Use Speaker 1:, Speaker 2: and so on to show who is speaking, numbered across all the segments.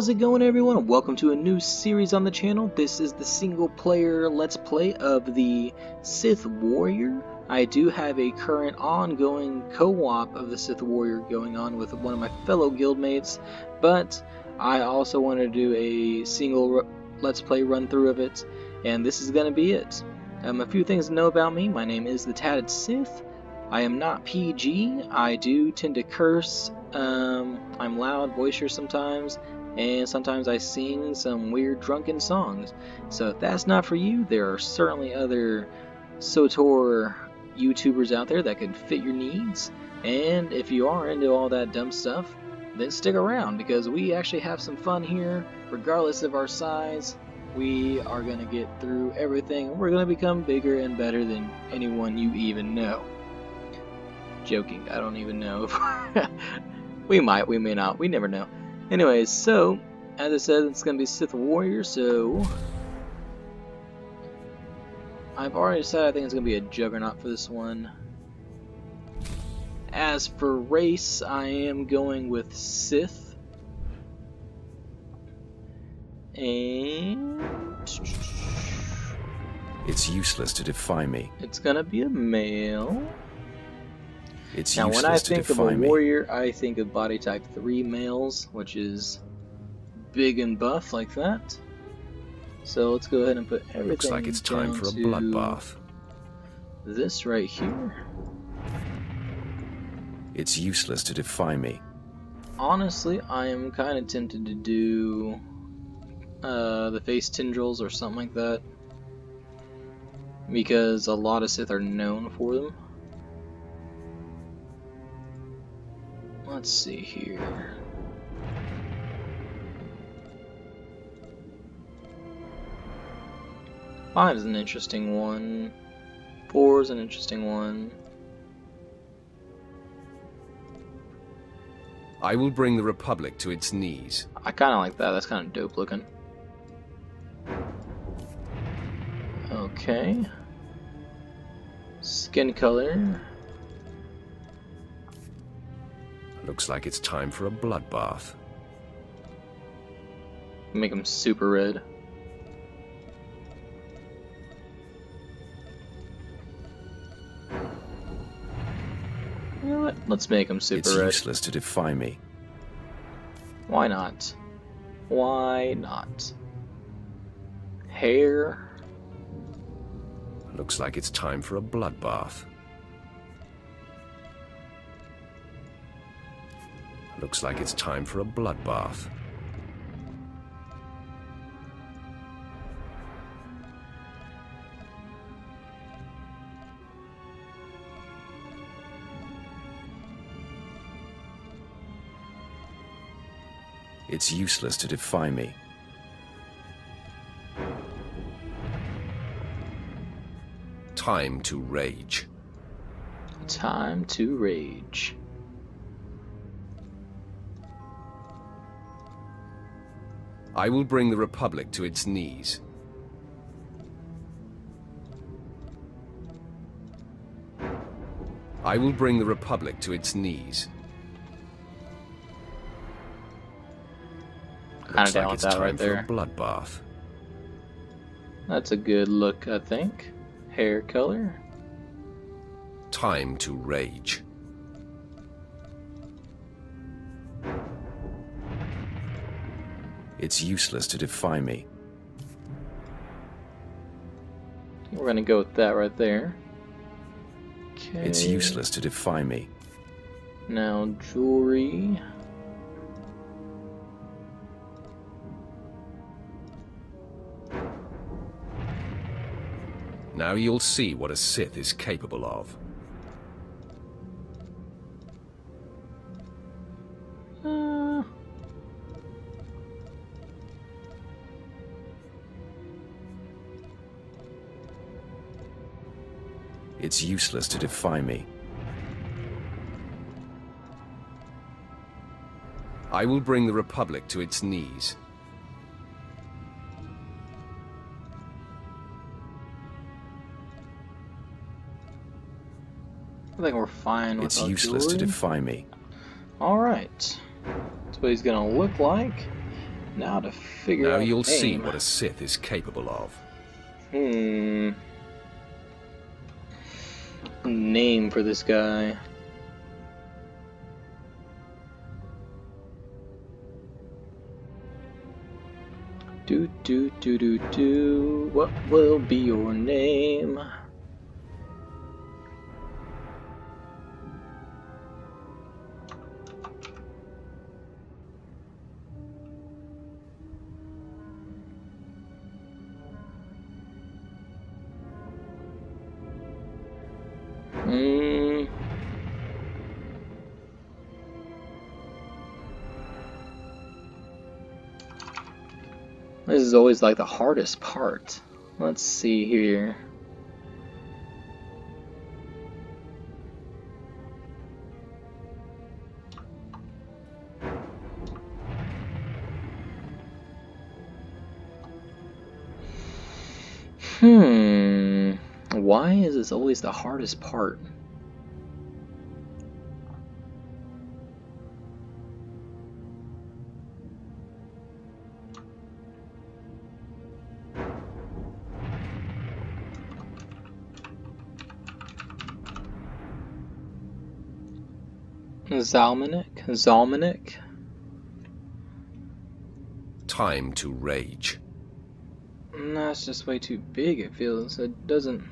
Speaker 1: How's it going, everyone? Welcome to a new series on the channel. This is the single player let's play of the Sith Warrior. I do have a current ongoing co-op of the Sith Warrior going on with one of my fellow guildmates, but I also want to do a single let's play run through of it, and this is going to be it. A few things to know about me. My name is the Tatted Sith. I am not PG. I do tend to curse. I'm loud, boisterous sometimes, and sometimes I sing some weird drunken songs. So if that's not for you, there are certainly other SOTOR YouTubers out there that could fit your needs. And if you are into all that dumb stuff, then stick around, because we actually have some fun here. Regardless of our size, we are going to get through everything. We're going to become bigger and better than anyone you even know. Joking, I don't even know if we might, we may not, we never know. Anyways, so as I said, it's gonna be Sith Warrior, so I've already decided I think it's gonna be a Juggernaut for this one. As for race, I am going with Sith, and
Speaker 2: it's useless to defy me.
Speaker 1: It's gonna be a male.
Speaker 2: It's
Speaker 1: now,
Speaker 2: useless
Speaker 1: when I
Speaker 2: to
Speaker 1: think of
Speaker 2: defy
Speaker 1: a
Speaker 2: me.
Speaker 1: warrior, I think of body type 3 males, which is big and buff like that. So let's go ahead and put everything.
Speaker 2: Looks like it's time for a bloodbath.
Speaker 1: This right here.
Speaker 2: It's useless to defy me.
Speaker 1: Honestly, I am kind of tempted to do the face tendrils or something like that, because a lot of Sith are known for them. Let's see here. 5 is an interesting one. 4 is an interesting one.
Speaker 2: I will bring the Republic to its knees.
Speaker 1: I kind of like that. That's kind of dope looking. Okay. Skin color.
Speaker 2: Looks like it's time for a bloodbath.
Speaker 1: Make them super red. You know what? Let's make them super red.
Speaker 2: It's useless to defy me.
Speaker 1: Why not? Why not? Hair.
Speaker 2: Looks like it's time for a bloodbath. Looks like it's time for a bloodbath. It's useless to defy me. Time to rage.
Speaker 1: Time to rage.
Speaker 2: I will bring the Republic to its knees. I will bring the Republic to its knees.
Speaker 1: Kind of
Speaker 2: Looks
Speaker 1: down
Speaker 2: like
Speaker 1: with
Speaker 2: it's
Speaker 1: that right
Speaker 2: time for
Speaker 1: there.
Speaker 2: a bloodbath.
Speaker 1: That's a good look, I think. Hair color.
Speaker 2: Time to rage. It's useless to defy me.
Speaker 1: We're gonna go with that right there. Okay.
Speaker 2: It's useless to defy me.
Speaker 1: Now jewelry.
Speaker 2: Now you'll see what a Sith is capable of. It's useless to defy me. I will bring the Republic to its knees.
Speaker 1: I think we're fine with
Speaker 2: It's
Speaker 1: our
Speaker 2: useless to
Speaker 1: jewelry.
Speaker 2: defy me.
Speaker 1: Alright. That's what he's gonna look like. Now to figure
Speaker 2: Now
Speaker 1: out
Speaker 2: you'll see
Speaker 1: name.
Speaker 2: what a Sith is capable of.
Speaker 1: Name for this guy. Do. What will be your name? This is always like the hardest part. Let's see here. Why is this always the hardest part? Zalmanik?
Speaker 2: Time to rage.
Speaker 1: No, it's just way too big, it feels. It doesn't...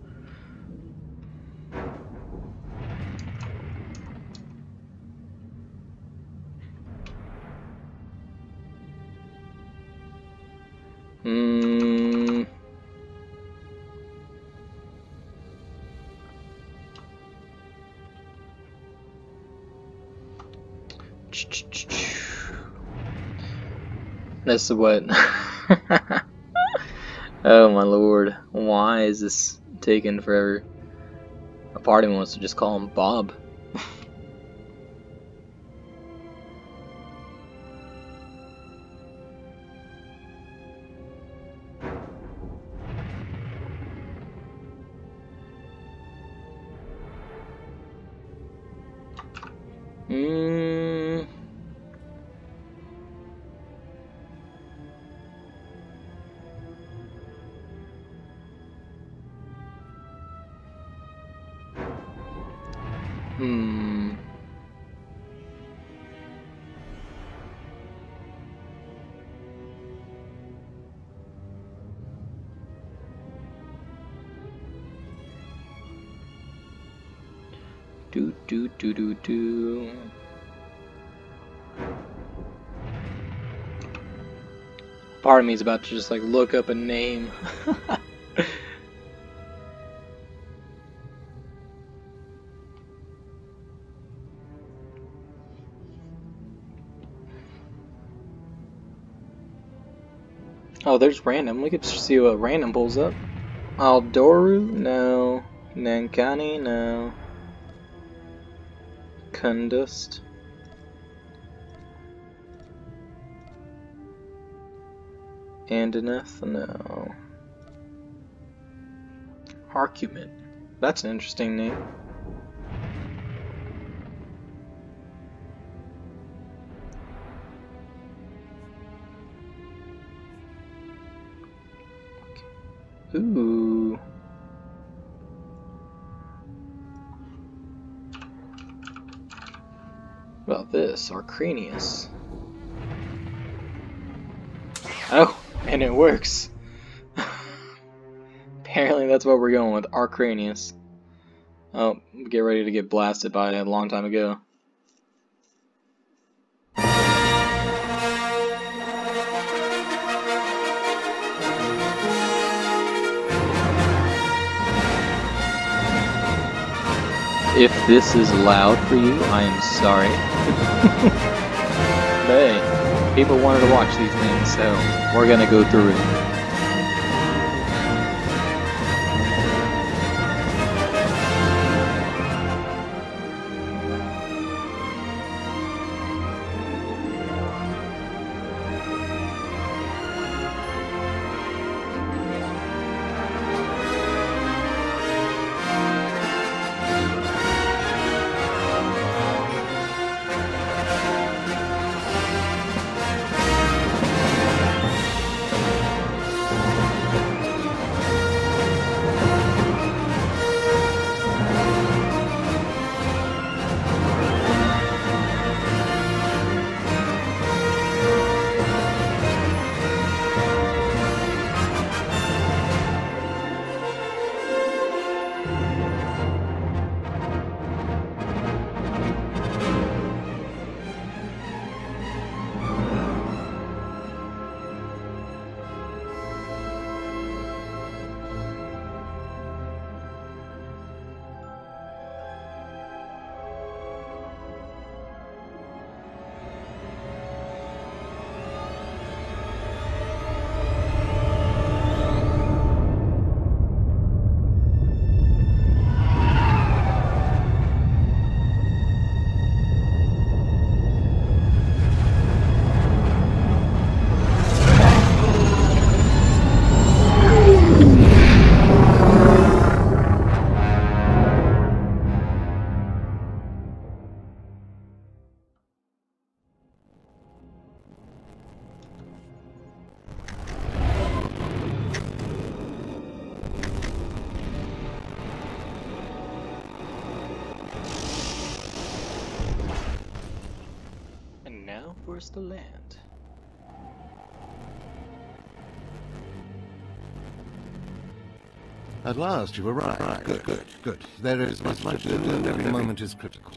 Speaker 1: That's what... Oh my lord. Why is this taking forever? A part of me wants to just call him Bob. Do. Part of me is about to just like look up a name. Oh, there's random. We could see what random pulls up. Aldoru? No. Nankani? No. Kundust? Andaneth? No. Argument. That's an interesting name. Ooh. What about this? Arcranius. Oh, and it works. Apparently that's what we're going with, Arcranius. Oh, get ready to get blasted by it a long time ago. If this is loud for you, I am sorry. But hey, people wanted to watch these things, so we're gonna go through it. towards the land.
Speaker 3: At last you've arrived. Good. There is much to do, and every moment is critical.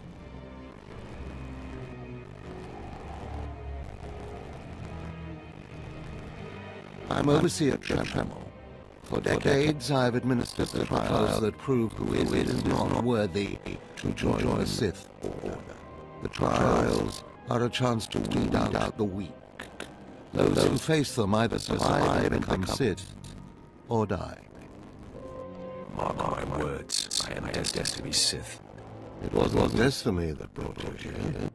Speaker 3: I'm Overseer Tremel. For decades, I've administered the trials that prove who is and is not worthy to join the Sith Order. The trials are a chance to weed out the weak. Those who face them either survive and become Sith, or die.
Speaker 2: Mark my words, I am destined to be Sith.
Speaker 3: It wasn't destiny that brought you here.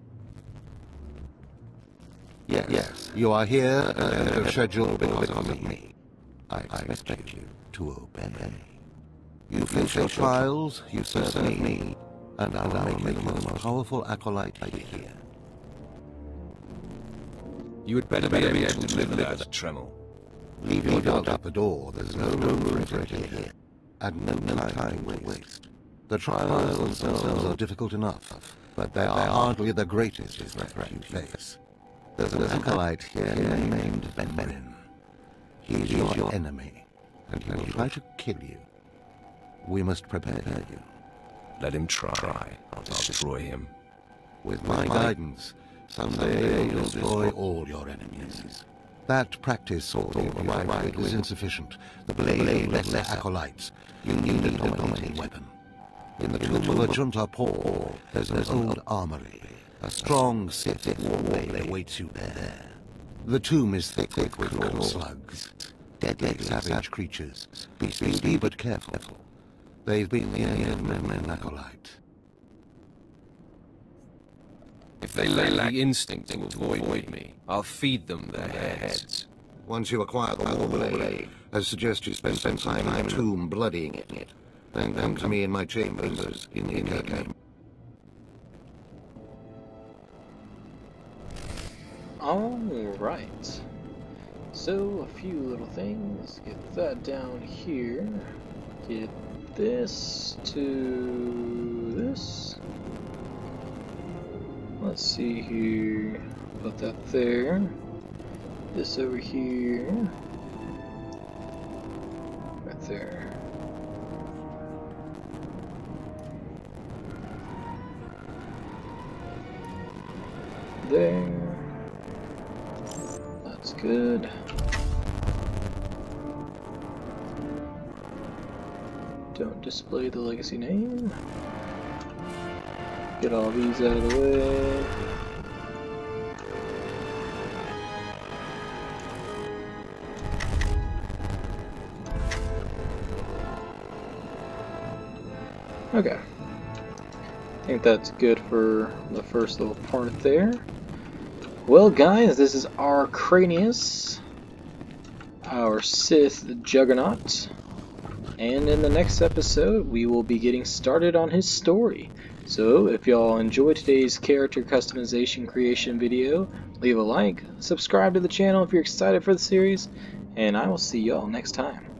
Speaker 3: Yes, you are here ahead of schedule because of me. I expect you to obey. You face your trials, you serve me, and I will make you the most powerful acolyte here.
Speaker 2: You had better be able to deliver that, Tremel.
Speaker 3: Leave your dog at the door. There's no room for it here. And no time to waste. The trials themselves are difficult enough, but they are hardly the greatest threat you face. There's an acolyte here named Ben. He's your enemy, and he will try to kill you. We must prepare you.
Speaker 2: Let him try. I'll destroy him.
Speaker 3: With my guidance, someday you'll destroy all your enemies. That practice sort of right is insufficient. The blade lets the acolytes. You need a dominating weapon. In the tomb of Junta Paul, there's an old armory. A strong Sith war blade awaits you there. The tomb is thick with cruel slugs. Deadly savage creatures. Be speedy but careful. They've been the enemy of men acolyte.
Speaker 2: If they lack the instinct to avoid me, I'll feed them their heads.
Speaker 3: Once you acquire the war blade, I suggest you spend some time in the tomb bloodying it. Then come to me in my chambers in the Enclave.
Speaker 1: Alright. So, a few little things. Get that down here. Get this to this. Let's see here. Put that there. This over here. Right there. There. That's good. Don't display the legacy name. Get all these out of the way. Okay. I think that's good for the first little part there. Well guys, this is our Cranius, our Sith Juggernaut, and in the next episode we will be getting started on his story. So if y'all enjoyed today's character customization creation video, leave a like, subscribe to the channel if you're excited for the series, and I will see y'all next time.